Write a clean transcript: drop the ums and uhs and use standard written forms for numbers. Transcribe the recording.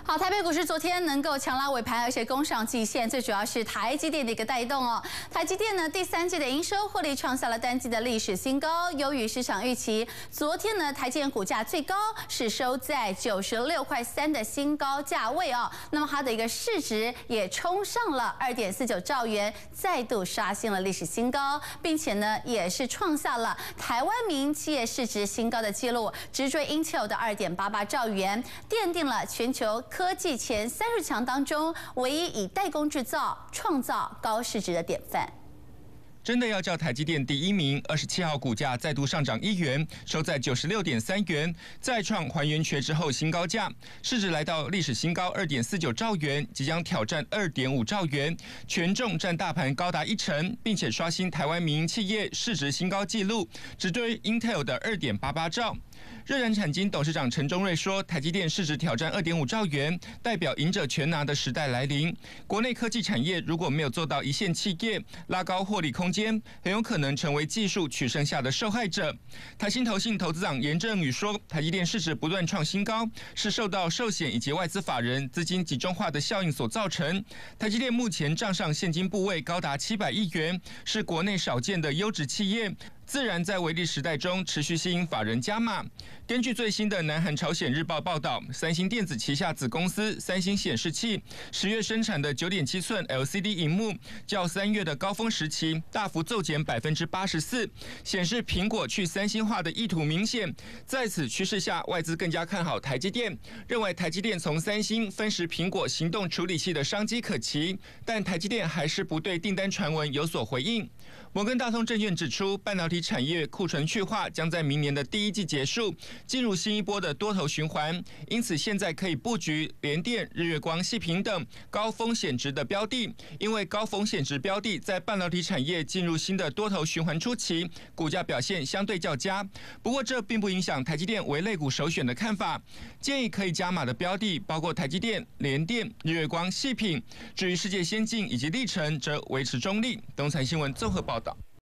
好，台北股市昨天能够强拉尾盘，而且攻上季线，最主要是台积电的一个带动哦。台积电呢，第三季的营收获利创下了单季的历史新高，优于市场预期。昨天呢，台积电股价最高是收在96.3块的新高价位哦。那么它的一个市值也冲上了2.49兆元，再度刷新了历史新高，并且呢，也是创下了台湾民营企业市值新高的纪录，直追 Intel 的2.88兆元，奠定了全球科技前30强当中唯一以代工制造创造高市值的典范。 真的要叫台积电第一名，27号股价再度上涨1元，收在96.3元，再创还原缺之后新高价，市值来到历史新高2.49兆元，即将挑战2.5兆元，权重占大盘高达1成，并且刷新台湾民营企业市值新高纪录，只对 Intel 的2.88兆。热燃产金董事长陈忠瑞说，台积电市值挑战2.5兆元，代表赢者全拿的时代来临。国内科技产业如果没有做到一线企业，拉高获利空间，很有可能成为技术取胜下的受害者。台新投信投资长严正宇说，台积电市值不断创新高，是受到寿险以及外资法人资金集中化的效应所造成。台积电目前账上现金部位高达700亿元，是国内少见的优质企业，自然在微利时代中持续吸引法人加码。根据最新的南韩朝鲜日报报道，三星电子旗下子公司三星显示器10月生产的9.7寸 LCD 萤幕，较3月的高峰时期大幅骤减84%，显示苹果去三星化的意图明显。在此趋势下，外资更加看好台积电，认为台积电从三星分食苹果行动处理器的商机可期，但台积电还是不对订单传闻有所回应。摩根大通证券指出，半导体产业库存去化将在明年的第一季结束，进入新一波的多头循环，因此现在可以布局联电、日月光、矽品等高风险值的标的，因为高风险值标的在半导体产业进入新的多头循环初期，股价表现相对较佳。不过这并不影响台积电为类股首选的看法，建议可以加码的标的包括台积电、联电、日月光、矽品，至于世界先进以及力成则维持中立。东财新闻综合报道。